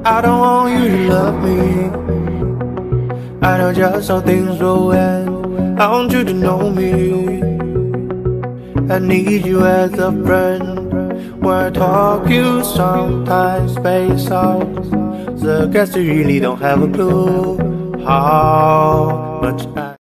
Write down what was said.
I don't want you to love me. I know just how things will end. I want you to know me. I need you as a friend. When I talk, you sometimes space out. So I guess you really don't have a clue how much